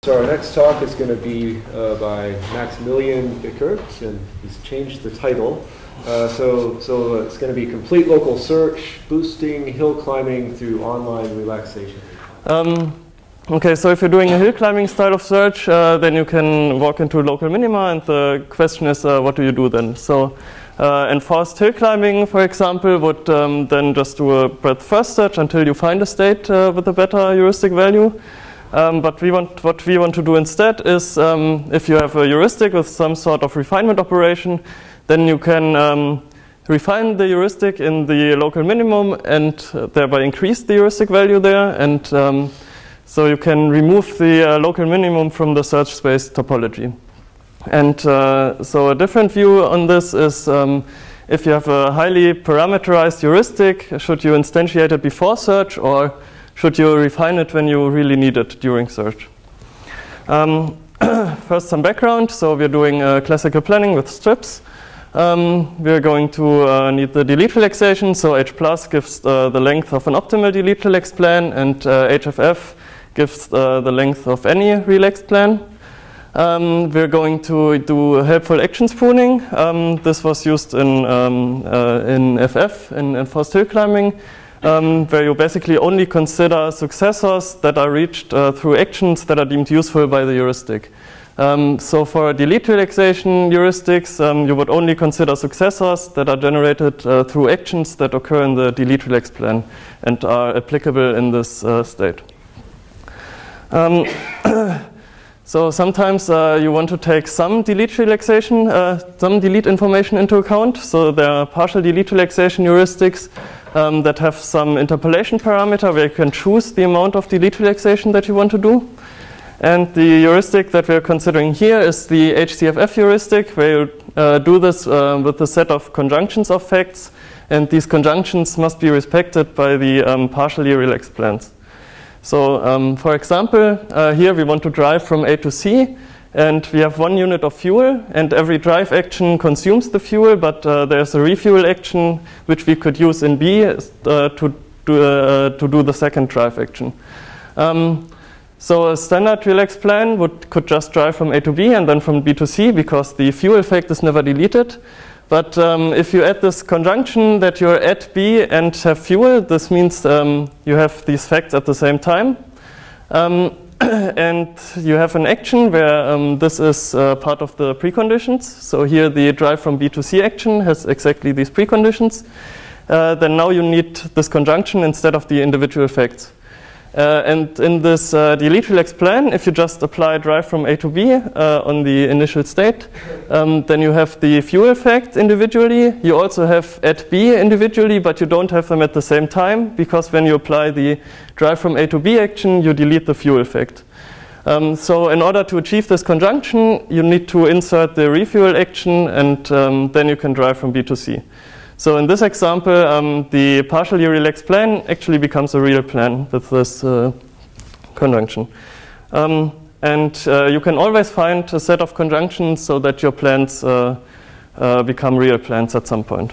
So our next talk is going to be by Maximilian Vickert, and he's changed the title. So it's going to be complete local search, boosting hill climbing through online relaxation. Okay, so if you're doing a hill climbing style of search, then you can walk into local minima, and the question is, what do you do then? So enforced hill climbing, for example, would then just do a breadth first search until you find a state with a better heuristic value. But what we want to do instead is, if you have a heuristic with some sort of refinement operation, then you can refine the heuristic in the local minimum and thereby increase the heuristic value there. And so you can remove the local minimum from the search space topology. And so a different view on this is, if you have a highly parameterized heuristic, should you instantiate it before search, or should you refine it when you really need it during search? First, some background. So we're doing classical planning with strips. We're going to need the delete relaxation. So H plus gives the length of an optimal delete relax plan, and HFF gives the length of any relaxed plan. We're going to do helpful actions pruning. This was used in FF, in enforced hill climbing, where you basically only consider successors that are reached through actions that are deemed useful by the heuristic. So for delete relaxation heuristics, you would only consider successors that are generated through actions that occur in the delete relax plan and are applicable in this state. So sometimes you want to take some delete relaxation, some delete information into account. So there are partial delete relaxation heuristics that have some interpolation parameter where you can choose the amount of delete relaxation that you want to do. And the heuristic that we're considering here is the HCFF heuristic, where you do this with a set of conjunctions of facts, and these conjunctions must be respected by the partially relaxed plans. So for example, here we want to drive from A to C, and we have 1 unit of fuel, and every drive action consumes the fuel, but there's a refuel action which we could use in B to do the second drive action. So a standard relaxed plan could just drive from A to B and then from B to C, because the fuel effect is never deleted. But if you add this conjunction that you're at B and have fuel, this means you have these facts at the same time. And you have an action where this is part of the preconditions. So here the drive from B to C action has exactly these preconditions. Then now you need this conjunction instead of the individual facts. And in this delete relax plan, if you just apply drive from A to B on the initial state, then you have the fuel effect individually. You also have at B individually, but you don't have them at the same time, because when you apply the drive from A to B action, you delete the fuel effect. So in order to achieve this conjunction, you need to insert the refuel action, and then you can drive from B to C. So in this example, the partially relaxed plan actually becomes a real plan with this conjunction. And you can always find a set of conjunctions so that your plans become real plans at some point.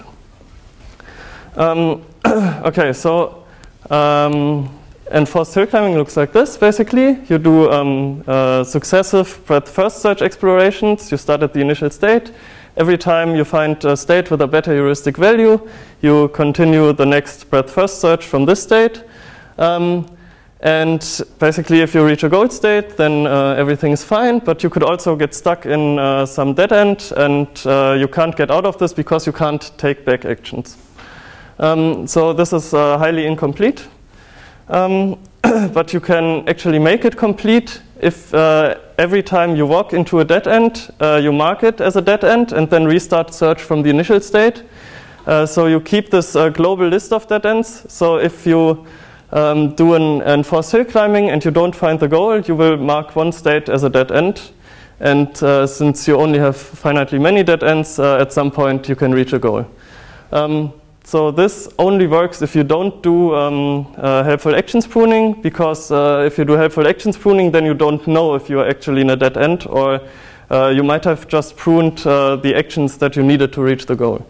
Okay, so enforced hill climbing looks like this, basically. You do successive breadth first search explorations. You start at the initial state. Every time you find a state with a better heuristic value, you continue the next breadth first search from this state. And basically, if you reach a goal state, then everything is fine. But you could also get stuck in some dead end, and you can't get out of this because you can't take back actions. So this is highly incomplete. But you can actually make it complete if every time you walk into a dead end, you mark it as a dead end and then restart search from the initial state. So you keep this global list of dead ends. So if you do an enforced hill climbing and you don't find the goal, you will mark one state as a dead end. And since you only have finitely many dead ends, at some point you can reach a goal. So this only works if you don't do helpful actions pruning, because if you do helpful actions pruning, then you don't know if you are actually in a dead end, or you might have just pruned the actions that you needed to reach the goal.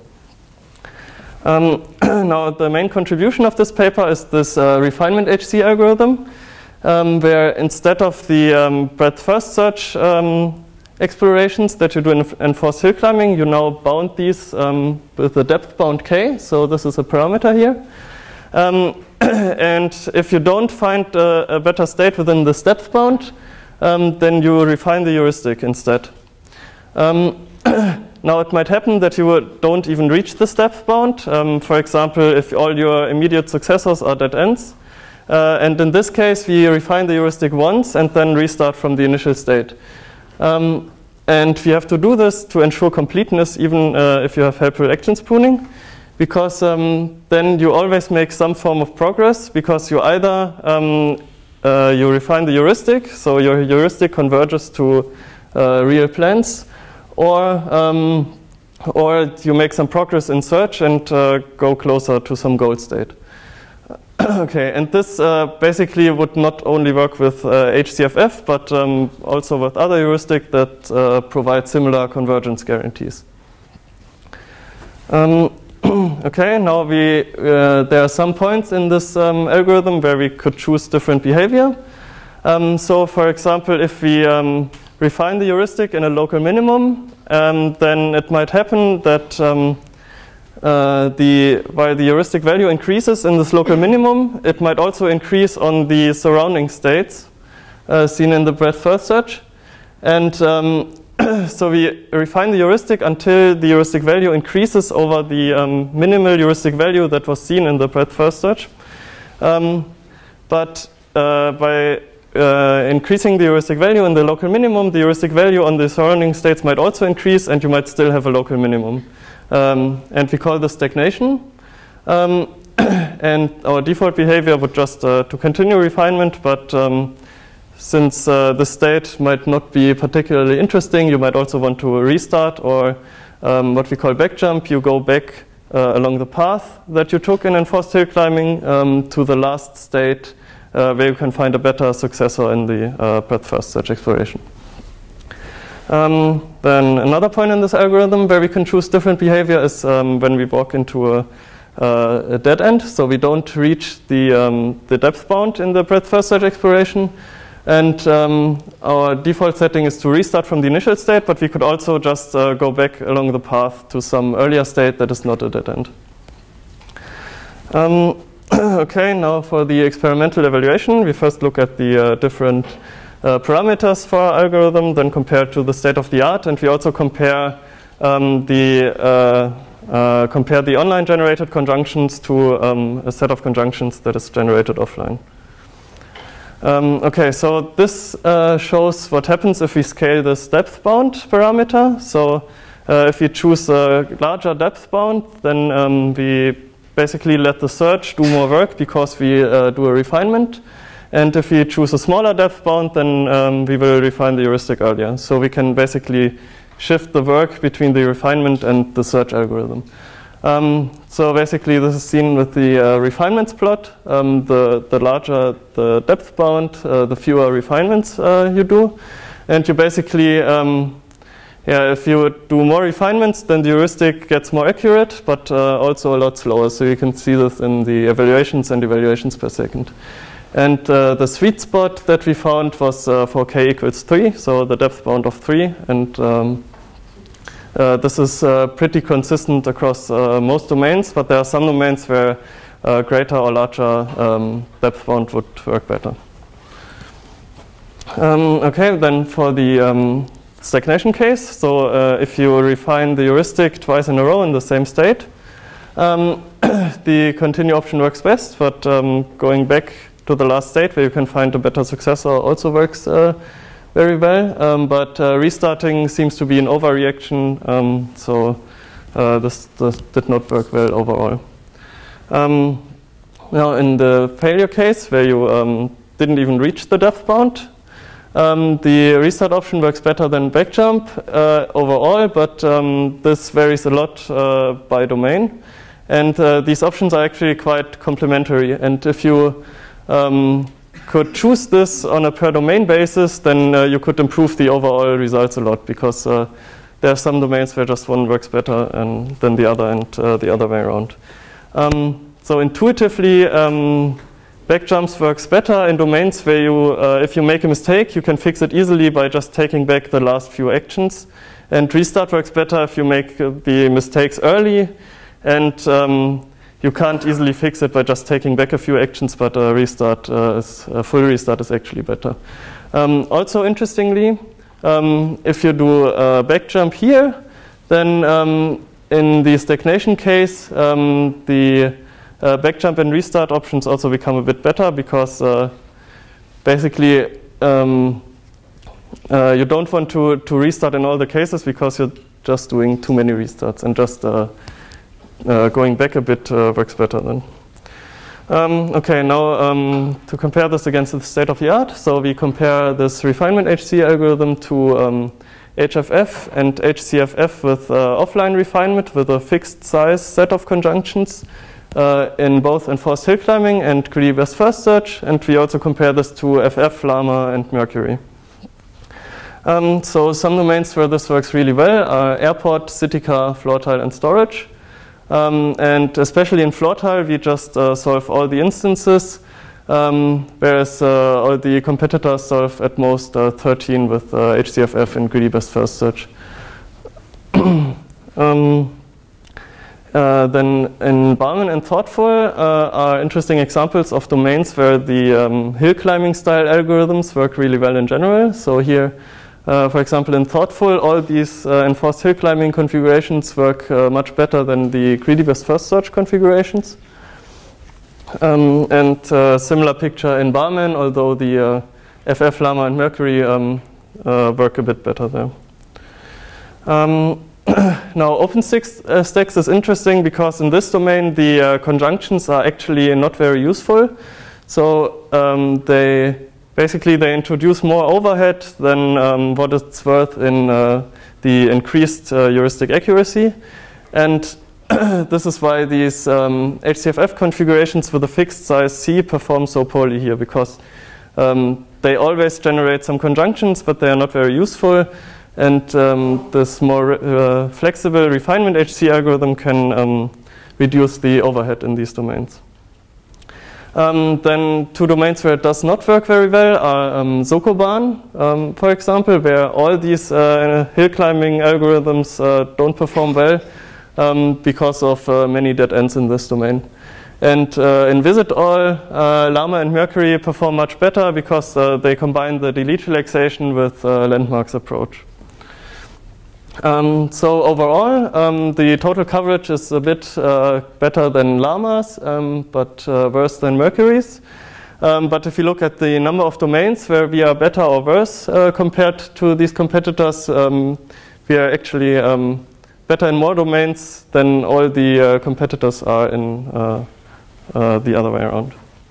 Now the main contribution of this paper is this refinement HC algorithm. where instead of the breadth first search explorations that you do in enforced hill climbing, you now bound these with the depth bound k. So this is a parameter here. And if you don't find a better state within this depth bound, then you refine the heuristic instead. Now it might happen that you don't even reach this depth bound. For example, if all your immediate successors are dead ends. And in this case, we refine the heuristic once and then restart from the initial state. And we have to do this to ensure completeness, even if you have helpful actions pruning, because then you always make some form of progress, because you either you refine the heuristic, so your heuristic converges to real plans, or you make some progress in search and go closer to some goal state. Okay, and this basically would not only work with HCFF, but also with other heuristics that provide similar convergence guarantees. Okay, now there are some points in this algorithm where we could choose different behavior. So for example, if we refine the heuristic in a local minimum, then it might happen that while the heuristic value increases in this local minimum, it might also increase on the surrounding states seen in the breadth first search. And so we refine the heuristic until the heuristic value increases over the minimal heuristic value that was seen in the breadth first search. But by increasing the heuristic value in the local minimum, the heuristic value on the surrounding states might also increase, and you might still have a local minimum. And we call this stagnation. And our default behavior would just to continue refinement, but since the state might not be particularly interesting, you might also want to restart, or what we call back jump. You go back along the path that you took in enforced hill climbing to the last state where you can find a better successor in the breadth first search exploration. Then another point in this algorithm where we can choose different behavior is when we walk into a dead end. So we don't reach the depth bound in the breadth first search exploration. And our default setting is to restart from the initial state, but we could also just go back along the path to some earlier state that is not a dead end. Okay, now for the experimental evaluation, we first look at the different parameters for our algorithm, then compare to the state of the art, and we also compare the online generated conjunctions to a set of conjunctions that is generated offline. Okay, so this shows what happens if we scale this depth bound parameter. So if we choose a larger depth bound, then we basically let the search do more work because we do a refinement. And if we choose a smaller depth bound, then we will refine the heuristic earlier. So we can basically shift the work between the refinement and the search algorithm. So basically this is seen with the refinements plot. The larger the depth bound, the fewer refinements you do. And you basically, if you do more refinements, then the heuristic gets more accurate, but also a lot slower. So you can see this in the evaluations and evaluations per second. And the sweet spot that we found was for k equals 3, so the depth bound of 3. And this is pretty consistent across most domains, but there are some domains where greater or larger depth bound would work better. Okay, then for the stagnation case, so if you refine the heuristic twice in a row in the same state, the continue option works best, but going back to the last state where you can find a better successor also works very well, but restarting seems to be an overreaction, so this did not work well overall. Now in the failure case where you didn't even reach the depth bound, the restart option works better than backjump overall, but this varies a lot by domain. And these options are actually quite complementary. And if you could choose this on a per domain basis, then you could improve the overall results a lot, because there are some domains where just one works better than the other, and the other way around. So intuitively, backjumps works better in domains where you, if you make a mistake, you can fix it easily by just taking back the last few actions. And restart works better if you make the mistakes early, and you can't easily fix it by just taking back a few actions, but a full restart is actually better. Also interestingly, if you do a backjump here, then in the stagnation case, the backjump and restart options also become a bit better, because basically you don't want to restart in all the cases, because you're just doing too many restarts, and just going back a bit works better then. Okay, now to compare this against the state of the art, so we compare this refinement HC algorithm to HFF and HCFF with offline refinement with a fixed size set of conjunctions in both enforced hill climbing and greedy best first search, and we also compare this to FF, Llama, and Mercury. So some domains where this works really well are airport, city car, floor tile, and storage. And especially in floor tile, we just solve all the instances, whereas all the competitors solve at most 13 with HCFF and greedy best first search. Then in Barman and Thoughtful are interesting examples of domains where the hill climbing style algorithms work really well in general. So here, for example, in Thoughtful, all these enforced hill climbing configurations work much better than the greedy best first search configurations. And similar picture in Barman, although the FF, Llama, and Mercury work a bit better there. Now, OpenStax is interesting because in this domain the conjunctions are actually not very useful. So they introduce more overhead than what it's worth in the increased heuristic accuracy. And this is why these HCFF configurations with a fixed size C perform so poorly here, because they always generate some conjunctions, but they are not very useful. And this more flexible refinement HC algorithm can reduce the overhead in these domains. Then two domains where it does not work very well are Sokoban, for example, where all these hill climbing algorithms don't perform well because of many dead ends in this domain. And in VisitAll, Llama and Mercury perform much better because they combine the delete relaxation with landmarks approach. So overall, the total coverage is a bit better than Llama's, but worse than Mercury's. But if you look at the number of domains where we are better or worse compared to these competitors, we are actually better in more domains than all the competitors are in the other way around.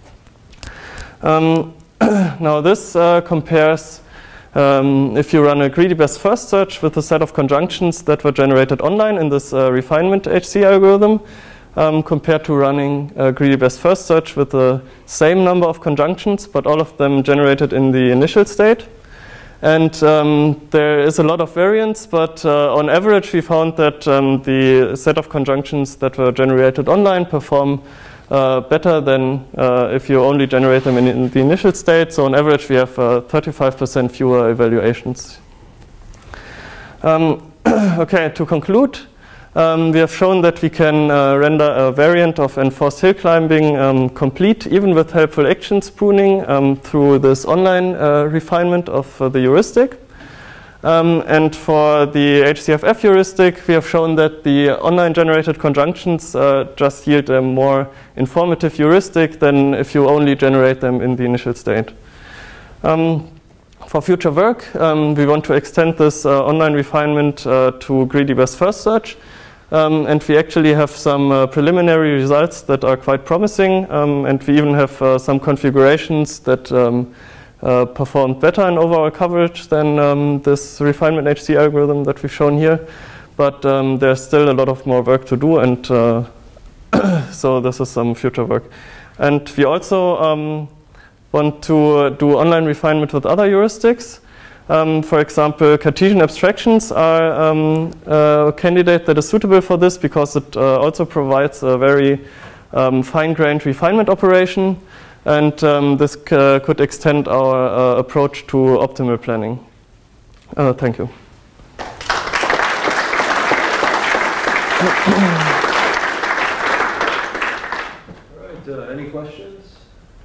Now this compares if you run a greedy best first search with a set of conjunctions that were generated online in this refinement HC algorithm, compared to running a greedy best first search with the same number of conjunctions, but all of them generated in the initial state. And there is a lot of variance, but on average we found that the set of conjunctions that were generated online perform better than if you only generate them in the initial state. So on average we have 35% fewer evaluations. Okay, to conclude, we have shown that we can render a variant of enforced hill climbing complete even with helpful actions pruning through this online refinement of the heuristic. And for the HCFF heuristic, we have shown that the online generated conjunctions just yield a more informative heuristic than if you only generate them in the initial state. For future work, we want to extend this online refinement to greedy best first search. And we actually have some preliminary results that are quite promising. And we even have some configurations that performed better in overall coverage than this refinement HC algorithm that we've shown here. But there's still a lot of more work to do, and so this is some future work. And we also want to do online refinement with other heuristics. For example, Cartesian abstractions are a candidate that is suitable for this because it also provides a very fine-grained refinement operation. And this could extend our approach to optimal planning. Thank you. All right, any questions?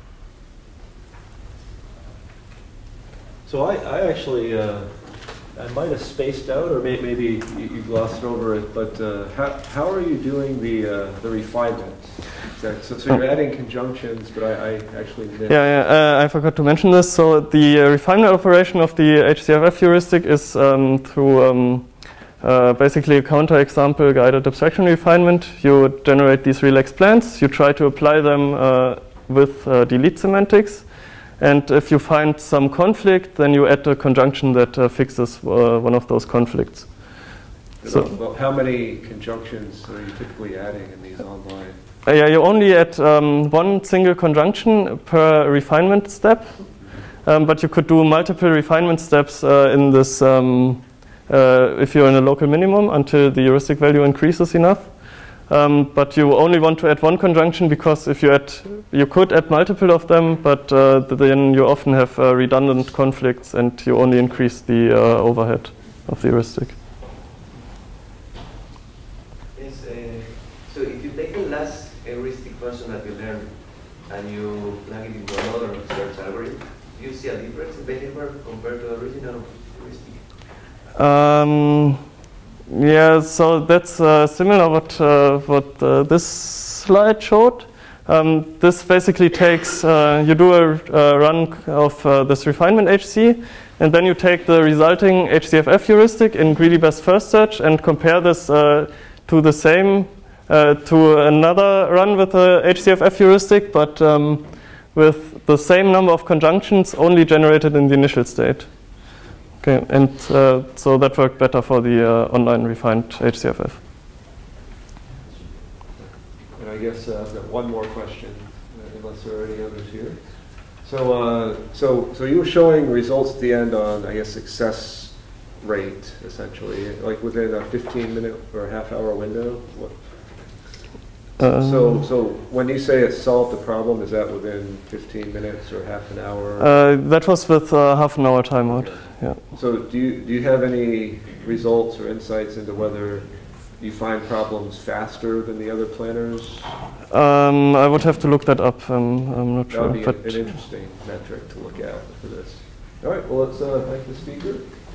So I actually, I might have spaced out, or maybe you glossed over it, but how are you doing the refinement? So you're adding conjunctions, but I actually missed. I forgot to mention this. So the refinement operation of the HCFF heuristic is through basically a counterexample guided abstraction refinement. You generate these relaxed plans, you try to apply them with delete semantics, and if you find some conflict, then you add a conjunction that fixes one of those conflicts. So, well, how many conjunctions are you typically adding in these online? You only add one single conjunction per refinement step, but you could do multiple refinement steps in this if you're in a local minimum until the heuristic value increases enough. But you only want to add one conjunction because if you could add multiple of them, but then you often have redundant conflicts and you only increase the overhead of the heuristic. Yes, so if you take the last heuristic version that you learned and you plug it into another search algorithm, do you see a difference in behavior compared to the original heuristic? Yeah, so that's similar what this slide showed. This basically takes, you do a run of this refinement HC, and then you take the resulting HCFF heuristic in greedy best first search and compare this to the same, to another run with the HCFF heuristic, but with the same number of conjunctions only generated in the initial state. Okay, and so that worked better for the online refined HCFF. And I guess I've got one more question, unless there are any others here. So you were showing results at the end on, I guess, success rate, essentially, like within a 15-minute or a half-hour window. What? So when you say it solved the problem, is that within 15 minutes or half an hour? That was with half an hour timeout. Yeah. So do you have any results or insights into whether you find problems faster than the other planners? I would have to look that up. I'm not sure. That would be an interesting metric to look at for this. All right. Well, let's thank the speaker.